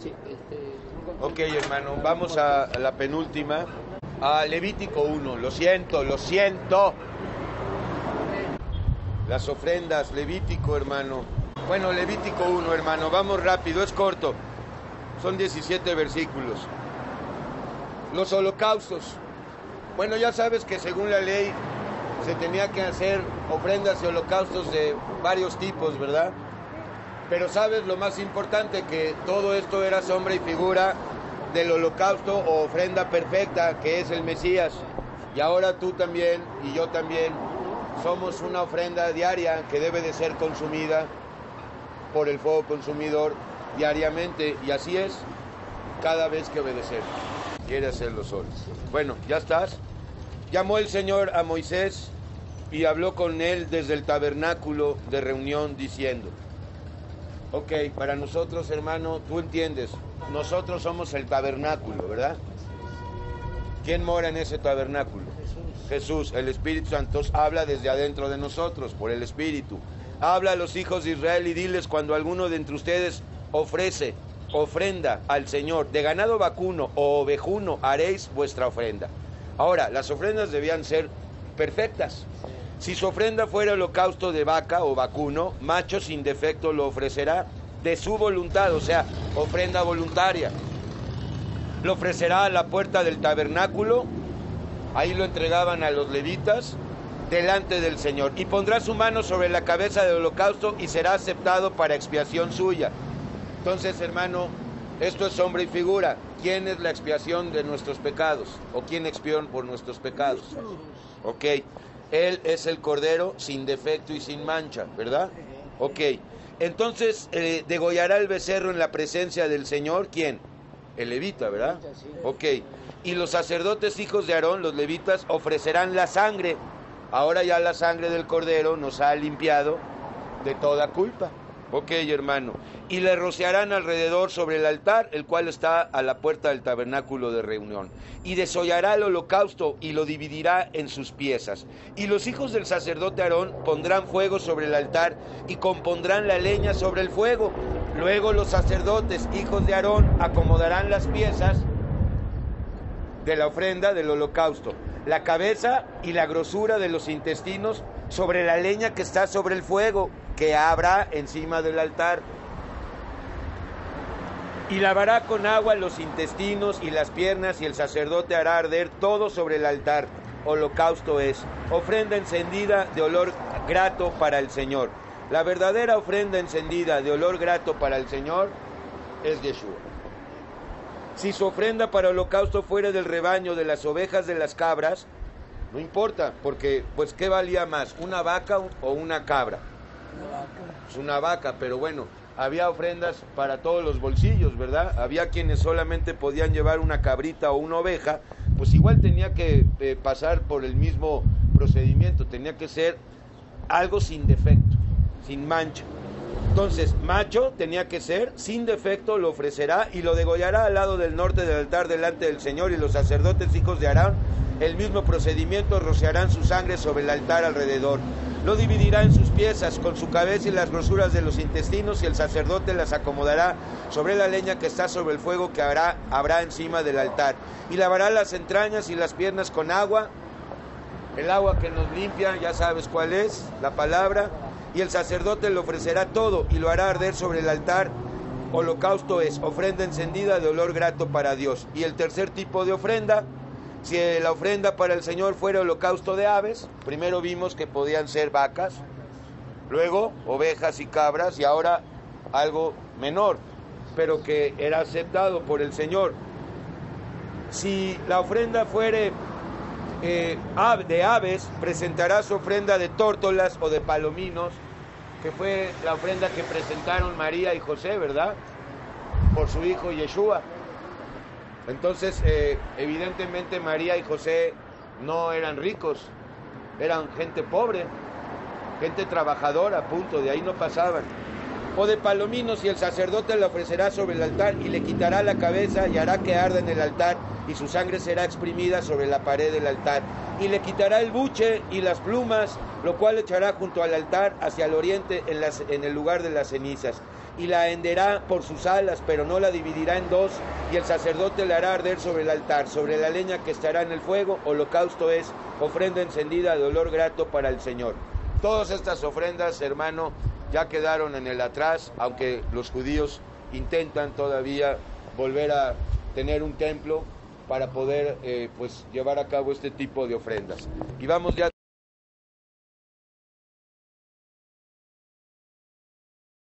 Sí, Ok, hermano, vamos a la penúltima. A Levítico 1, lo siento. Las ofrendas, Levítico, hermano. Bueno, Levítico 1, hermano, vamos rápido, es corto. Son 17 versículos. Los holocaustos. Bueno, ya sabes que según la ley se tenía que hacer ofrendas y holocaustos de varios tipos, ¿verdad? Pero sabes lo más importante, que todo esto era sombra y figura del holocausto o ofrenda perfecta, que es el Mesías. Y ahora tú también y yo también somos una ofrenda diaria que debe de ser consumida por el fuego consumidor diariamente, y así es cada vez que obedecemos. Quiere hacerlo solo. Bueno, ¿ya estás? Llamó el Señor a Moisés y habló con él desde el tabernáculo de reunión diciendo: ok, para nosotros, hermano, tú entiendes, nosotros somos el tabernáculo, ¿verdad? ¿Quién mora en ese tabernáculo? Jesús, el Espíritu Santo habla desde adentro de nosotros, por el Espíritu. Habla a los hijos de Israel y diles: cuando alguno de entre ustedes ofrece ofrenda al Señor, de ganado vacuno o ovejuno, haréis vuestra ofrenda. Ahora, las ofrendas debían ser perfectas. Si su ofrenda fuera holocausto de vaca o vacuno, macho sin defecto lo ofrecerá de su voluntad, o sea, ofrenda voluntaria. Lo ofrecerá a la puerta del tabernáculo, ahí lo entregaban a los levitas, delante del Señor, y pondrá su mano sobre la cabeza del holocausto y será aceptado para expiación suya. Entonces, hermano, esto es sombra y figura. ¿Quién es la expiación de nuestros pecados? ¿O quién expió por nuestros pecados? Ok, Él es el Cordero sin defecto y sin mancha, ¿verdad? Ok, entonces degollará el becerro en la presencia del Señor. ¿Quién? El levita, ¿verdad? Ok, y los sacerdotes hijos de Aarón, los levitas, ofrecerán la sangre. Ahora ya la sangre del Cordero nos ha limpiado de toda culpa. Ok, hermano. Y le rociarán alrededor sobre el altar, el cual está a la puerta del tabernáculo de reunión. Y desollará el holocausto y lo dividirá en sus piezas. Y los hijos del sacerdote Aarón pondrán fuego sobre el altar y compondrán la leña sobre el fuego. Luego los sacerdotes, hijos de Aarón, acomodarán las piezas de la ofrenda del holocausto, la cabeza y la grosura de los intestinos sobre la leña que está sobre el fuego, que habrá encima del altar. Y lavará con agua los intestinos y las piernas, y el sacerdote hará arder todo sobre el altar. Holocausto es ofrenda encendida de olor grato para el Señor. La verdadera ofrenda encendida de olor grato para el Señor es Yeshua. Si su ofrenda para holocausto fuera del rebaño, de las ovejas, de las cabras, no importa, porque pues ¿qué valía más? ¿Una vaca o una cabra? Es una vaca, pero bueno, había ofrendas para todos los bolsillos, ¿verdad? Había quienes solamente podían llevar una cabrita o una oveja, pues igual tenía que pasar por el mismo procedimiento, tenía que ser algo sin defecto, sin mancha. Entonces, macho tenía que ser sin defecto, lo ofrecerá y lo degollará al lado del norte del altar delante del Señor, y los sacerdotes hijos de Aarón, el mismo procedimiento, rociarán su sangre sobre el altar alrededor. Lo dividirá en sus piezas, con su cabeza y las grosuras de los intestinos, y el sacerdote las acomodará sobre la leña que está sobre el fuego que habrá encima del altar. Y lavará las entrañas y las piernas con agua, el agua que nos limpia, ya sabes cuál es, la palabra. Y el sacerdote le ofrecerá todo y lo hará arder sobre el altar. Holocausto es ofrenda encendida de olor grato para Dios. Y el tercer tipo de ofrenda, si la ofrenda para el Señor fuera holocausto de aves, primero vimos que podían ser vacas, luego ovejas y cabras, y ahora algo menor, pero que era aceptado por el Señor. Si la ofrenda fuere de aves, presentará su ofrenda de tórtolas o de palominos, que fue la ofrenda que presentaron María y José, ¿verdad? Por su hijo Yeshua. Entonces, evidentemente María y José no eran ricos, eran gente pobre, gente trabajadora, punto, de ahí no pasaban. O de palominos, y el sacerdote la ofrecerá sobre el altar y le quitará la cabeza y hará que arda en el altar, y su sangre será exprimida sobre la pared del altar. Y le quitará el buche y las plumas, lo cual echará junto al altar hacia el oriente en el lugar de las cenizas. y la henderá por sus alas, pero no la dividirá en dos, y el sacerdote la hará arder sobre el altar, sobre la leña que estará en el fuego. Holocausto es ofrenda encendida de olor grato para el Señor. Todas estas ofrendas, hermano, ya quedaron en el atrás, aunque los judíos intentan todavía volver a tener un templo para poder pues llevar a cabo este tipo de ofrendas. Y vamos ya